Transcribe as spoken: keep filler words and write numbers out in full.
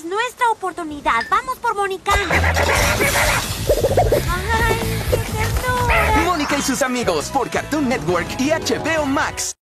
nuestra oportunidad. Vamos por Mónica. ¡Ay, qué ternura! Mónica y sus amigos por Cartoon Network y H B O Max.